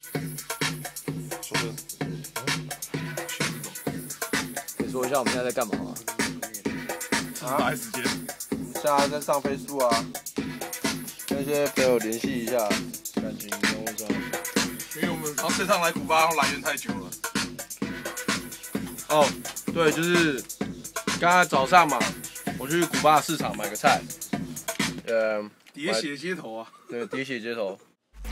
可以说一下我们现在在干嘛吗？ 打时间。 现在在上Facebook啊，跟一些朋友联系一下感情生活上。 因为我们这趟来古巴来源太久了。 哦，对，就是刚才早上嘛，我去古巴市场买个菜， 喋血街头啊。 对，喋血街头。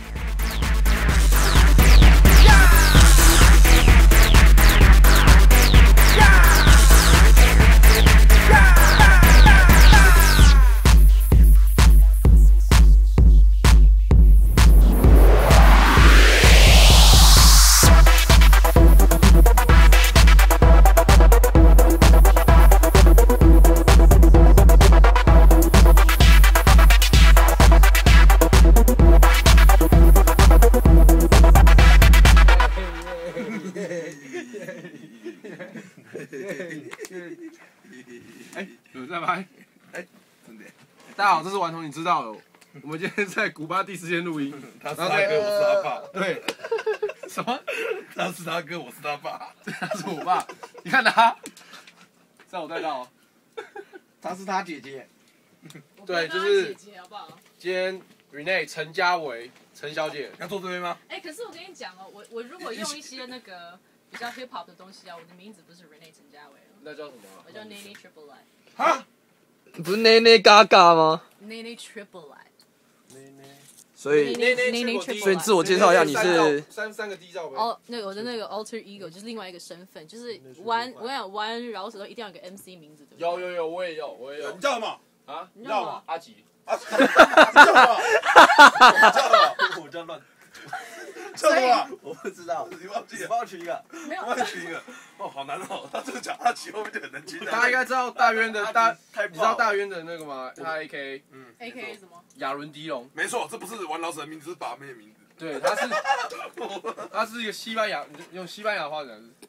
有在拍？真的。大家好，这是顽童，你知道的。我们今天在古巴第4天录音。 他是他哥，我是他爸。 对。什么？ 他是他哥，我是他爸。 他是我爸。你看他，在我带到。 她是他姐姐。 对， 就是姐姐好不好？ 今天 Renee 陈嘉维陈小姐要坐这边吗？ 可是我跟你讲哦，我如果用一些那个比较 hip hop 的东西啊，我的名字不是 Renee 陈嘉维了， 那叫什么？ 我叫 Nene Triple I。 哈？ 不是内内嘎嘎吗？ Nene Triple I。 所以 Nene Triple I。 所以自我介绍一下，你是三个 D 罩杯。 哦，那个我的那个 alter ego 就是另外一个身份，就是弯，我跟你讲弯饶舌都一定要有个 MC 名字，对不对？ 有，我也有。 你叫什么？ 啊？ 你知道吗？ 阿吉。 你叫什么？我叫乱。叫什么？ 我不知道， 你忘记了？ 帮我取一个。 没有。 帮你取一个。哦，好难哦。他这个讲，他取后面就很难听。 大家应该知道大渊的你知道大渊的那个吗？他 AKA AKA 什么？ 亚伦迪龙。 没错，这不是玩老鼠的名字，是把妹的名字。 对，他是一个西班牙，用西班牙话讲是。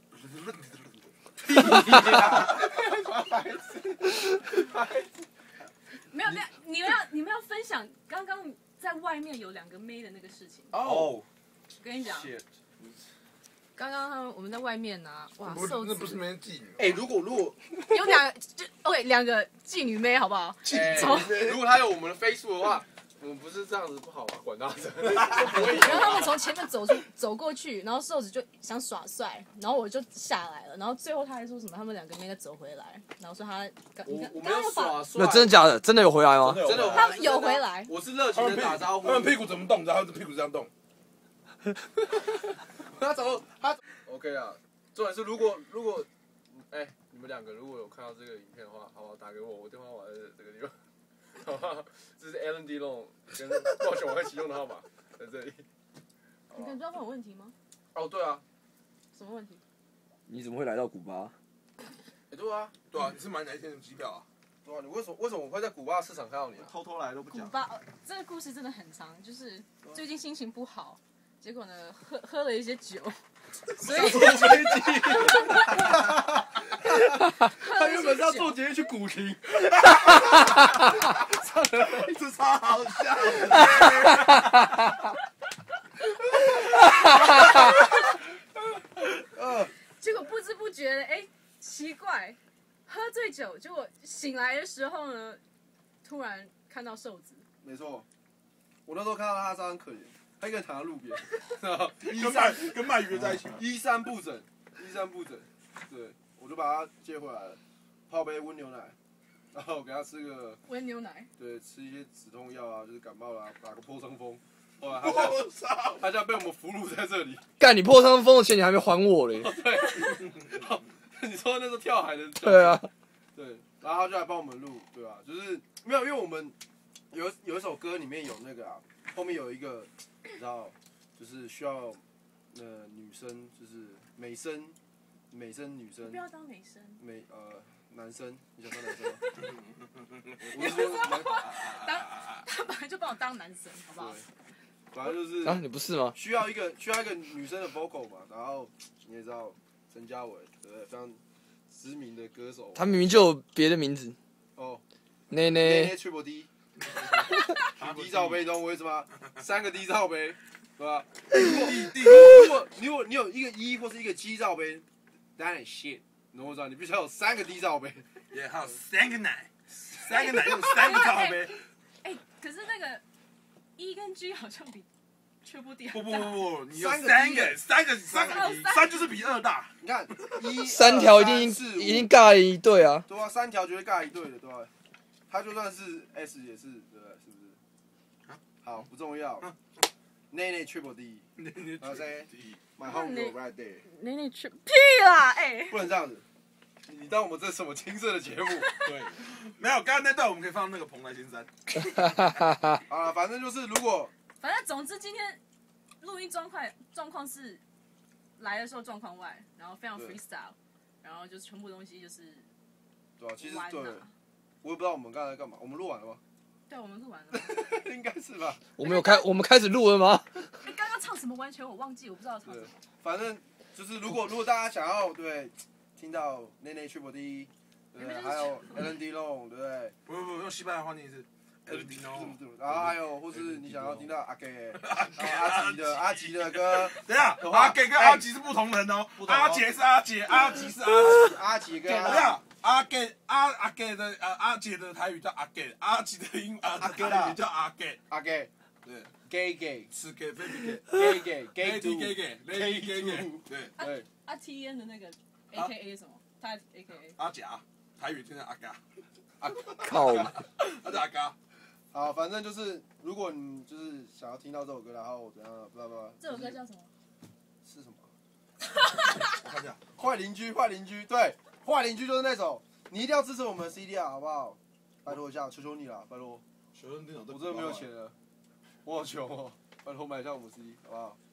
没有，你们要分享刚刚在外面有2个妹的那个事情。 哦， 我跟你讲，刚刚我们在外面啊，哇，瘦子那不是没人记你。 如果有2个妓女妹，好不好？ 如果他有我们的 Facebook 的话，我们不是这样子不好吧？管他的。 然后他们从前面走过去，然后瘦子就想耍帅，然后我就下来了，然后最后他还说什么他们2个妹再走回来，然后说他我没有耍帅。 那真的假的？真的有回来吗？ 真的， 他们有回来。 我是热情的打招呼。 他们屁股怎么动？然后屁股这样动。 他 OK 啊。重点是如果你们2个如果有看到这个影片的话，好不好？打给我，我电话码在这个地方。好不好？这是 Alan Dillon 跟暴雪王一起用的号码，在这里。 你感觉到问我问题吗？ 哦，对啊。 什么问题？ 你怎么会来到古巴？ 对啊， 你是买哪一天的机票啊？ 对啊，你为什么我会在古巴市场看到你啊？ 偷偷来都不讲。 古巴，这个故事真的很长，就是最近心情不好，结果呢喝了一些酒，所以他原本是要坐捷运去古亭， 这超好笑。 结果不知不觉的，奇怪，喝醉酒，结果醒来的时候呢，突然看到瘦子。 没错，我那时候看到他很可怜，他一个人躺在路边， 跟鳗鱼在一起。 衣衫不整，对，我就把他接回来了，泡杯温牛奶，然后给他吃个温牛奶， 对，吃一些止痛药啊，就是感冒啦，打个破伤风。后来他现在被我们俘虏在这里。 干，你破伤风的钱你还没还我嘞？ 对，你说那时候跳海的。 对啊。 对，然后他就来帮我们录，对吧？就是没有，因为我们有一首歌里面有那个后面有一个，你知道，就是需要女生，就是美声女生。 不要当美声。 男生，你想当男生吗？ 我是说，他本来就把我当男生，好不好？ 反正就是啊，你不是吗？ 需要一个女生的 vocal 嘛，然后你也知道陈嘉伟，对，非常知名的歌手。 他明明就有别的名字。 哦。 内内 Triple D。D 罩杯，懂我意思吗？3个 D 罩杯， 对吧？如果你有一个 E 或是一个 G 罩杯，当然 shit， 你懂我知道，你必须要有3个 D 罩杯。 也还有3个奶用3个罩杯。 哎，可是那个 E 跟 G 好像比triple D 不，你有 3个 3就是比2大。 你看 3条一定尬一对啊。 对啊，3条绝对尬一对的，对吧？他就算是 S 也是，对不对？是不是？好，不重要。内内 triple D， 然后谁 ？My home girl right there。 你去屁啦！哎， 不能这样子，你当我们这是什么青涩的节目？ 对，没有，刚刚那段我们可以放那个蓬莱仙山。 啊，反正就是如果， 反正总之今天录音状况是来的时候状况外，然后非常 freestyle， 然后就是全部东西就是对啊，其实对，我也不知道我们刚才在干嘛，我们录完了吗？ 对，我们录完了。 应该是吧。 我们开始录了吗？ 哎，刚刚唱什么完全我忘记，我不知道唱什么。 反正就是如果大家想要对听到内内 triple D， 对不对？还有 Alan Delon， 对不对？ 不，用西班牙话念一次。 然后还有，或是你想要听到阿给、阿吉的歌， 等一下，阿给跟阿吉是不同人哦。阿杰是阿杰，阿吉是阿吉。 阿吉跟等一下，阿给的阿杰的台语叫阿给，阿吉的台语叫阿给。 阿给， 对 ，gay， 吃 gay baby gay， 对。 阿 T N 的那个 AKA 什么？他 AKA 阿甲，台语听成阿嘎。 靠！ 他叫阿嘎。 好，反正就是如果你就是想要听到这首歌，然后怎样，不， 这首歌叫什么？ 是什么？ 我看一下。 坏邻居，对，坏邻居就是那首，你一定要支持我们的 CD 啊，好不好？拜托一下，求求你了，拜托。我真的没有钱了，我好穷哦，拜托买一下我们 CD，好不好？